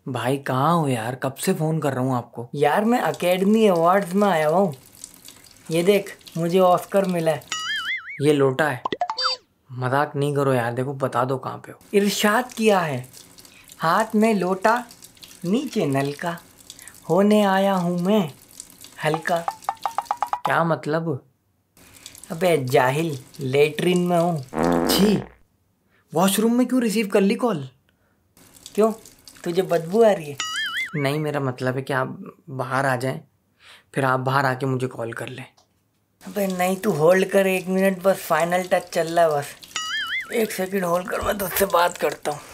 भाई कहाँ हो यार, कब से फोन कर रहा हूँ आपको। यार मैं अकेडमी अवार्ड्स में आया हूँ। ये देख, मुझे ऑस्कर मिला है। ये लोटा है, मजाक नहीं करो यार। देखो बता दो कहाँ पे हो। इरशाद किया है, हाथ में लोटा नीचे नल का, होने आया हूँ मैं हल्का। क्या मतलब? अबे जाहिल, लेटरिन में हूँ। छी, वॉशरूम में क्यों रिसीव कर ली कॉल? क्यों, तुझे बदबू आ रही है? नहीं, मेरा मतलब है कि आप बाहर आ जाएं, फिर आप बाहर आके मुझे कॉल कर लें। अबे नहीं, तू होल्ड कर 1 मिनट, बस फाइनल टच चल रहा है। बस 1 सेकंड होल्ड कर, मैं तुझसे बात करता हूँ।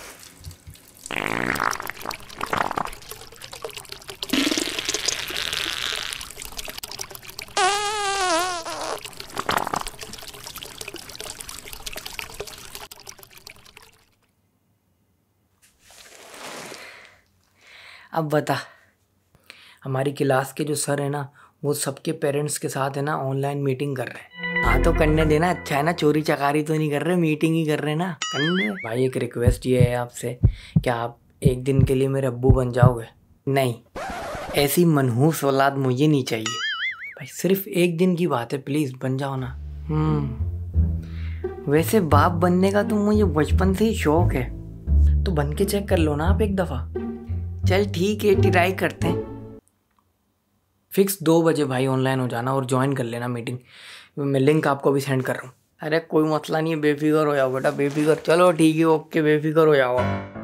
अब बता। हमारी क्लास के जो सर है ना, वो सबके पेरेंट्स के साथ है ना ऑनलाइन मीटिंग कर रहे हैं। हाँ तो करने देना, अच्छा है ना, चोरी चकारी तो नहीं कर रहे, मीटिंग ही कर रहे ना, करने दे। भाई एक रिक्वेस्ट ये है आपसे, क्या आप एक दिन के लिए मेरे अब्बू बन जाओगे? नहीं, ऐसी मनहूस औलाद मुझे नहीं चाहिए। भाई सिर्फ एक दिन की बात है, प्लीज़ बन जाओ ना। वैसे बाप बनने का तो मुझे बचपन से ही शौक है। तो बन के चेक कर लो ना आप एक दफ़ा। चल ठीक है, ट्राई करते हैं। फिक्स 2 बजे भाई ऑनलाइन हो जाना और ज्वाइन कर लेना मीटिंग। मैं लिंक आपको भी सेंड कर रहा हूँ। अरे कोई मसला नहीं है, बेफिक्र हो जाओ बेटा, बेफिक्र। चलो ठीक है, ओके, बेफिक्र हो जाओ।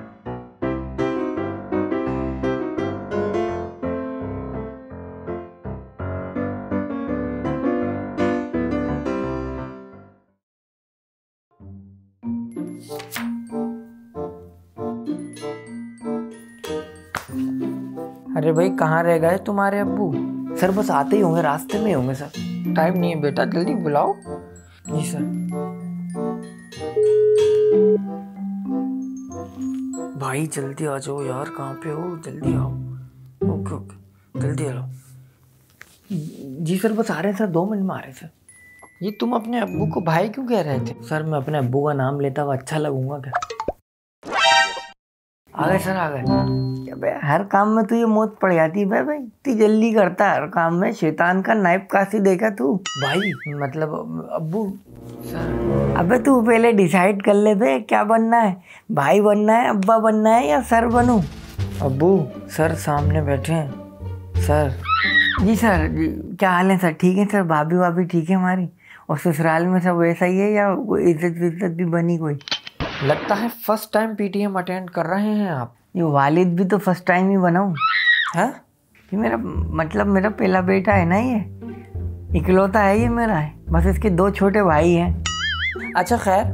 अरे भाई कहाँ रह गए तुम्हारे अब्बू? सर बस आते ही होंगे, रास्ते में ही होंगे सर। टाइम नहीं है बेटा, जल्दी बुलाओ। जी सर। भाई जल्दी आ जाओ यार, कहाँ पे हो? जल्दी आओ। ओके ओके, जल्दी आओ। जी सर, बस आ रहे हैं सर, 2 मिनट में आ रहे हैं सर। ये तुम अपने अब्बू को भाई क्यों कह रहे थे? सर मैं अपने अब्बू का नाम लेता हुआ अच्छा लगूंगा क्या? आ गए सर, आ गए। अबे हर काम में तू ये मौत पड़ जाती है भाई, इतनी जल्दी करता है हर काम में। शैतान का नाइफ काशी देखा तू? भाई मतलब अब्बू सर। अबे तू पहले डिसाइड कर ले बे, क्या बनना है? भाई बनना है, अब्बा बनना है, या सर बनूं? अब्बू सर सामने बैठे हैं सर। जी सर जी, क्या हाल है सर? ठीक है सर, भाभी भाभी ठीक है हमारी? और ससुराल में सब वैसा ही है या कोई इज्जत विज्जत भी बनी कोई? लगता है फर्स्ट टाइम पीटीएम अटेंड कर रहे हैं आप। ये वालिद भी तो फर्स्ट टाइम ही बनाऊं? हैं? ये मेरा मतलब मेरा पहला बेटा है ना, ये इकलौता है, ये मेरा है। बस इसके 2 छोटे भाई हैं। अच्छा खैर,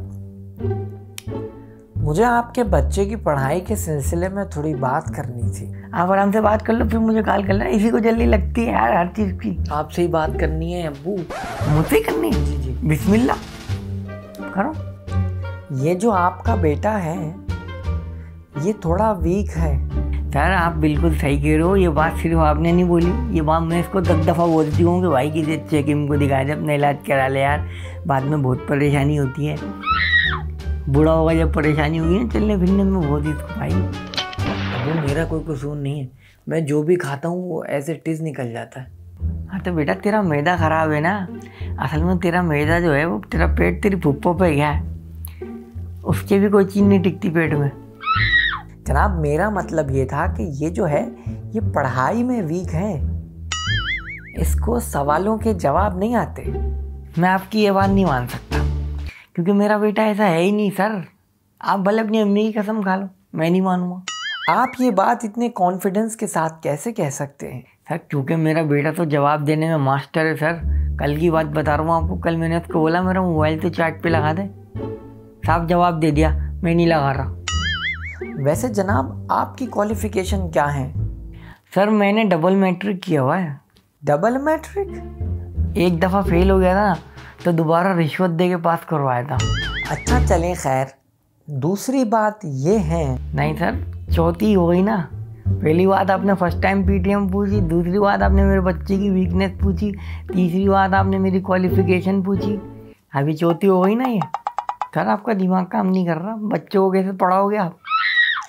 मुझे आपके बच्चे की पढ़ाई के सिलसिले में थोड़ी बात करनी थी। आप आराम से बात कर लो, फिर मुझे कॉल कर लेना। इसी को जल्दी लगती है यार हर चीज़ की। आपसे ही बात करनी है अब्बू। मुझसे ही करनी है? जी जी। बिस्मिल्लाह करो। ये जो आपका बेटा है, ये थोड़ा वीक है। सर आप बिल्कुल सही कह रहे हो, ये बात सिर्फ आपने नहीं बोली, ये बात मैं इसको 10 दफ़ा बोलती हूँ कि भाई किसी अच्छे हकीम को दिखा दे, अपना इलाज करा ले यार, बाद में बहुत परेशानी होती है। बूढ़ा होगा जब परेशानी होगी ना चलने फिरने में बहुत ही। भाई वो मेरा कोई कसूर नहीं है, मैं जो भी खाता हूँ वो एज इट इज़ निकल जाता है। हाँ तो बेटा तेरा मैदा ख़राब है ना, असल में तेरा मैदा जो है वो तेरा पेट तेरी फुप्पो पे गया है, उसके भी कोई चीज़ नहीं टिकती पेट में। जनाब मेरा मतलब ये था कि ये जो है ये पढ़ाई में वीक है, इसको सवालों के जवाब नहीं आते। मैं आपकी ये बात नहीं मान सकता, क्योंकि मेरा बेटा ऐसा है ही नहीं सर। आप भले अपनी अम्मी की कसम खा लो, मैं नहीं मानूंगा। आप ये बात इतने कॉन्फिडेंस के साथ कैसे कह सकते हैं? सर क्योंकि मेरा बेटा तो जवाब देने में मास्टर है सर। कल की बात बता रहा हूँ आपको, कल मैंने उसको बोला मेरा मोबाइल तो चार्ज पे लगा दे, साफ जवाब दे दिया मैं नहीं लगा रहा। वैसे जनाब आपकी क्वालिफिकेशन क्या है? सर मैंने डबल मैट्रिक किया हुआ है। Double matric? एक दफ़ा फेल हो गया था ना, तो दोबारा रिश्वत दे के पास करवाया था। अच्छा चलें खैर, दूसरी बात ये है। नहीं सर, चौथी हो गई ना। पहली बात आपने फर्स्ट टाइम पीटीएम पूछी, दूसरी बात आपने मेरे बच्चे की वीकनेस पूछी, तीसरी बात आपने मेरी क्वालिफिकेशन पूछी, अभी चौथी हो गई ना ये। सर आपका दिमाग काम नहीं कर रहा, बच्चों को कैसे पढ़ाओगे आप?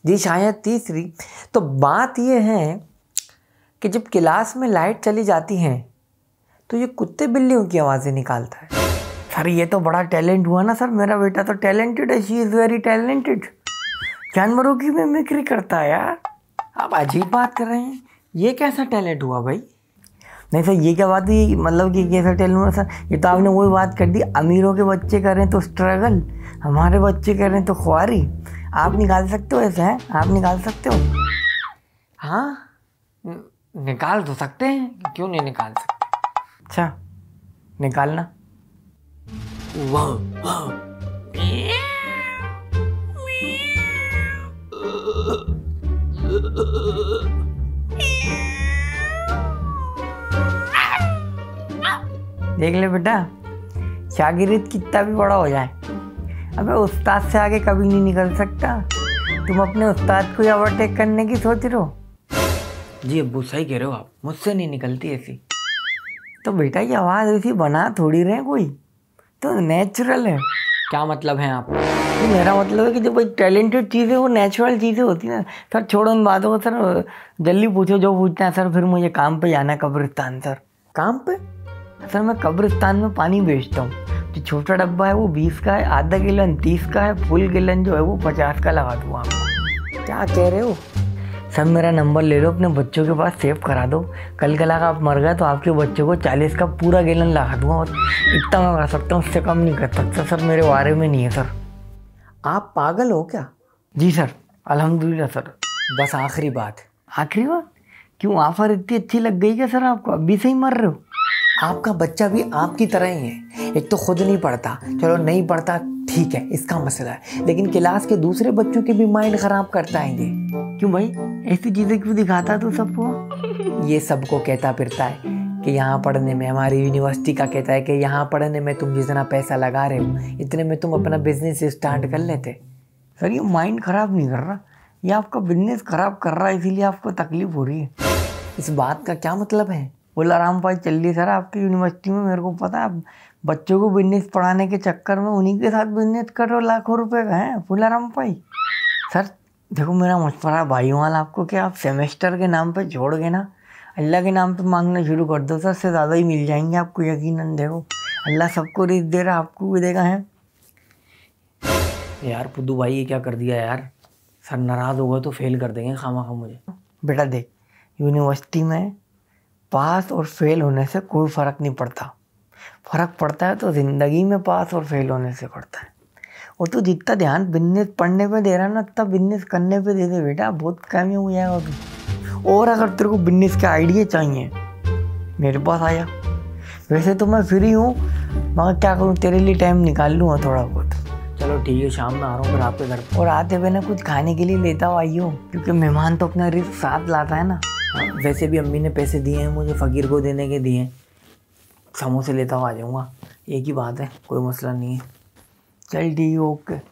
जी शायद तीसरी। तो बात ये है कि जब क्लास में लाइट चली जाती है तो ये कुत्ते बिल्लियों की आवाज़ें निकालता है। सर ये तो बड़ा टैलेंट हुआ ना सर, मेरा बेटा तो टैलेंटेड है, शी इज़ वेरी टैलेंटेड। जानवरों की मिमिक्री करता है यार। आप अजीब बात कर रहे हैं, ये कैसा टैलेंट हुआ भाई? नहीं सर ये क्या बात हुई, मतलब कि कैसा टैलेंट हुआ सर? ये तो आपने वही बात कर दी, अमीरों के बच्चे करें तो स्ट्रगल, हमारे बच्चे करें तो ख्वारी। आप निकाल सकते हो ऐसा है? आप निकाल सकते हो? हाँ निकाल तो सकते हैं, क्यों नहीं निकाल सकते? अच्छा निकालना। देख ले बेटा, शागिर्द कितना भी बड़ा हो जाए, अबे उस्ताद से आगे कभी नहीं निकल सकता। तुम अपने उस्ताद को ओवरटेक करने की सोच रहे हो? जी अब्बू सही कह रहे हो आप, मुझसे नहीं निकलती ऐसी। तो बेटा ये आवाज़ ऐसी बना थोड़ी रहे कोई, तो नेचुरल है। क्या मतलब है आप? तो मेरा मतलब है कि जो भाई टैलेंटेड चीज़ें वो नेचुरल चीज़ें होती हैं। सर छोड़ो इन बातों को सर, जल्दी पूछो जो पूछना है सर। फिर मुझे काम पे जाना है, कब्रिस्तान सर। काम पे? सर मैं कब्रिस्तान में पानी बेचता हूँ। जो छोटा डब्बा है वो 20 का है, आधा गैलन 30 का है, फुल गैलन जो है वो 50 का लगा दूँ आपको। क्या कह रहे हो? सर मेरा नंबर ले लो, अपने बच्चों के पास सेव करा दो। कल कल अगर आप मर गए तो आपके बच्चों को 40 का पूरा गैलन लगा दूँगा। और इतना मैं कर सकता हूँ, उससे कम नहीं कर सकता सर, मेरे बारे में नहीं है सर। आप पागल हो क्या? जी सर अल्हम्दुलिल्लाह सर। बस आखिरी बात। आखिरी बात? क्यों ऑफर इतनी अच्छी लग गई क्या सर आपको? अभी से ही मर रहे हो? आपका बच्चा भी आपकी तरह ही है, एक तो खुद नहीं पढ़ता, चलो नहीं पढ़ता ठीक है इसका मसला है, लेकिन क्लास के दूसरे बच्चों के भी माइंड ख़राब करता है ये। क्यों भाई ऐसी चीज़ें क्यों दिखाता तू सबको? ये सबको कहता फिरता है कि यहाँ पढ़ने में, हमारी यूनिवर्सिटी का कहता है कि यहाँ पढ़ने में तुम जितना पैसा लगा रहे हो इतने में तुम अपना बिजनेस स्टार्ट कर लेते। सर ये माइंड ख़राब नहीं कर रहा, ये आपका बिजनेस ख़राब कर रहा है, इसीलिए आपको तकलीफ़ हो रही है। इस बात का क्या मतलब है? बोलाराम भाई चल रही सर आपकी यूनिवर्सिटी में, मेरे को पता है। आप बच्चों को बिजनेस पढ़ाने के चक्कर में उन्हीं के साथ बिजनेस कर रहे हो, लाखों रुपए का है बोलाराम भाई। सर देखो मेरा मशवरा भाइयों वाला आपको, क्या आप सेमेस्टर के नाम पे छोड़ के ना अल्लाह के नाम पे मांगना शुरू कर दो सर, से ज़्यादा ही मिल जाएंगे आपको, यकीनन। देखो अल्लाह सबको रिस्क दे रहा, आपको भी देगा है। यार पुद्दू भाई ये क्या कर दिया यार, सर नाराज़ होगा तो फेल कर देंगे खामा मुझे। बेटा देख यूनिवर्सिटी में पास और फेल होने से कोई फ़र्क नहीं पड़ता, फ़र्क पड़ता है तो ज़िंदगी में पास और फेल होने से पड़ता है। और तू जितना ध्यान बिजनेस पढ़ने पे दे रहा है ना, उतना बिजनेस करने पे दे दे बेटा, बहुत कामयाब हो जाएगा तू। और अगर तेरे को बिजनेस के आइडिया चाहिए मेरे पास आया, वैसे तो मैं फ्री हूँ, मगर क्या करूँ तेरे लिए टाइम निकाल लूँगा थोड़ा बहुत। चलो ठीक है शाम में आ रहा हूँ फिर आपके घर, और आते हुए ना कुछ खाने के लिए लेता हुआ आइयो, क्योंकि मेहमान तो अपना रिस्क साथ लाता है ना। वैसे भी अम्मी ने पैसे दिए हैं मुझे, फ़कीर को देने के दिए, समोसे लेता हुआ आ जाऊँगा, एक ही बात है, कोई मसला नहीं है। चल ठीक है ओके।